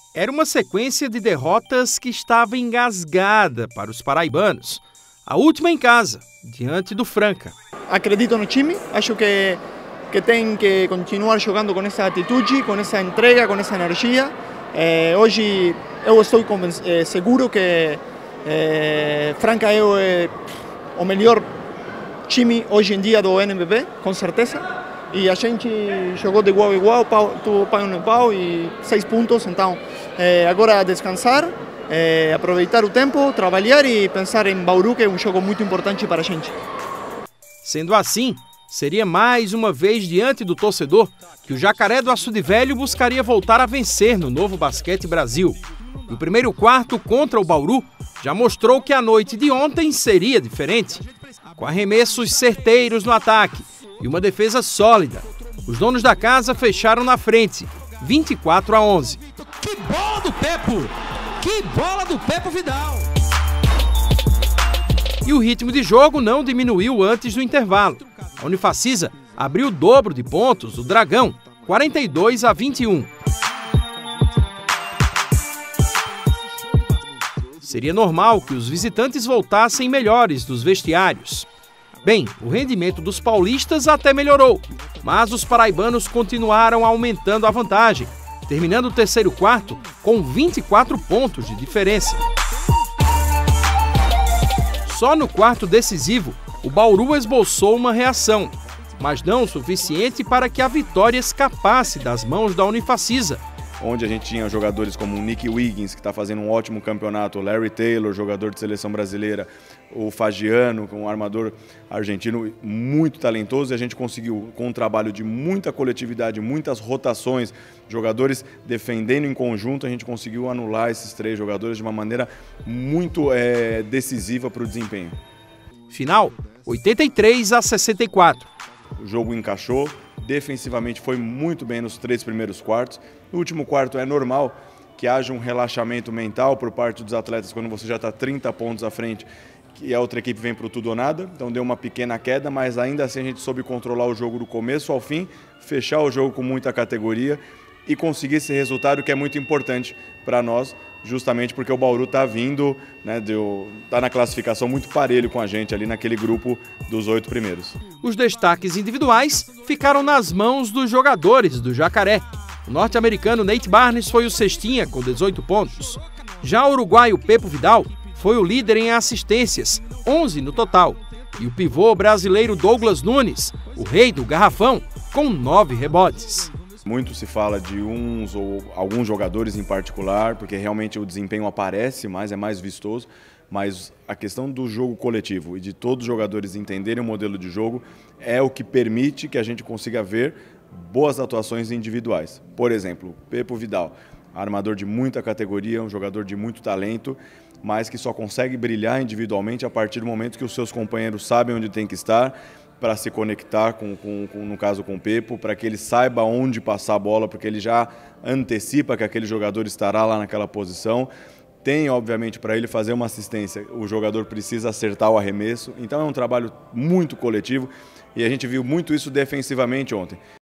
Era uma sequência de derrotas que estava engasgada para os paraibanos. A última em casa, diante do Franca. Acredito no time, acho que tem que continuar jogando com essa atitude, com essa entrega, com essa energia. Hoje eu estou seguro que Franca é o melhor time hoje em dia do NBB, com certeza. E a gente jogou de igual a igual, tuvo pau no pau e 6 pontos. Então, agora descansar, aproveitar o tempo, trabalhar e pensar em Bauru, que é um jogo muito importante para a gente. Sendo assim, seria mais uma vez diante do torcedor que o Jacaré do Açude Velho buscaria voltar a vencer no Novo Basquete Brasil. E o primeiro quarto contra o Bauru já mostrou que a noite de ontem seria diferente. Com arremessos certeiros no ataque e uma defesa sólida, os donos da casa fecharam na frente, 24-11. Que bola do Pepo! Que bola do Pepo Vidal! E o ritmo de jogo não diminuiu antes do intervalo. A Unifacisa abriu o dobro de pontos do Dragão, 42-21. Seria normal que os visitantes voltassem melhores dos vestiários. Bem, o rendimento dos paulistas até melhorou, mas os paraibanos continuaram aumentando a vantagem, terminando o terceiro quarto com 24 pontos de diferença. Só no quarto decisivo, o Bauru esboçou uma reação, mas não o suficiente para que a vitória escapasse das mãos da Unifacisa. Onde a gente tinha jogadores como o Nick Wiggins, que está fazendo um ótimo campeonato, o Larry Taylor, jogador de seleção brasileira, o Fagiano, um armador argentino muito talentoso, e a gente conseguiu, com um trabalho de muita coletividade, muitas rotações, jogadores defendendo em conjunto, a gente conseguiu anular esses 3 jogadores de uma maneira muito decisiva para o desempenho. Final, 83-64. O jogo encaixou, defensivamente foi muito bem nos 3 primeiros quartos. No último quarto é normal que haja um relaxamento mental por parte dos atletas quando você já está 30 pontos à frente e a outra equipe vem para o tudo ou nada. Então deu uma pequena queda, mas ainda assim a gente soube controlar o jogo do começo ao fim, fechar o jogo com muita categoria e conseguir esse resultado que é muito importante para nós, justamente porque o Bauru está vindo, tá na classificação muito parelho com a gente ali naquele grupo dos 8 primeiros. Os destaques individuais ficaram nas mãos dos jogadores do Jacaré. O norte-americano Nate Barnes foi o cestinha com 18 pontos. Já o uruguaio Pepo Vidal foi o líder em assistências, 11 no total. E o pivô brasileiro Douglas Nunes, o rei do garrafão, com 9 rebotes. Muito se fala de uns ou alguns jogadores em particular, porque realmente o desempenho aparece mais, é mais vistoso, mas a questão do jogo coletivo e de todos os jogadores entenderem o modelo de jogo é o que permite que a gente consiga ver boas atuações individuais. Por exemplo, Pepo Vidal, armador de muita categoria, um jogador de muito talento, mas que só consegue brilhar individualmente a partir do momento que os seus companheiros sabem onde tem que estar, para se conectar, no caso com o Pepo, para que ele saiba onde passar a bola, porque ele já antecipa que aquele jogador estará lá naquela posição. Tem, obviamente, para ele fazer uma assistência, o jogador precisa acertar o arremesso. Então é um trabalho muito coletivo e a gente viu muito isso defensivamente ontem.